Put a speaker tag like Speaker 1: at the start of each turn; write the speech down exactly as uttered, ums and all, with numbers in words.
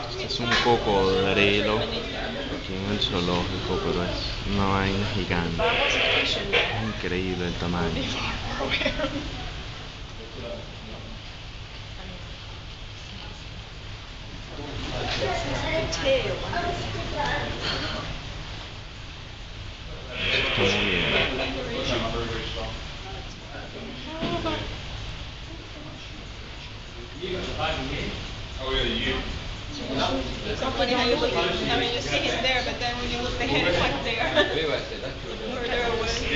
Speaker 1: Este es un cocodrilo aquí en el zoológico, pero es una vaina gigante. Es increíble el tamaño. Se está moviendo.
Speaker 2: It's so funny how you look at, I mean, you see him there, but then when you look, the head is like there. Further away.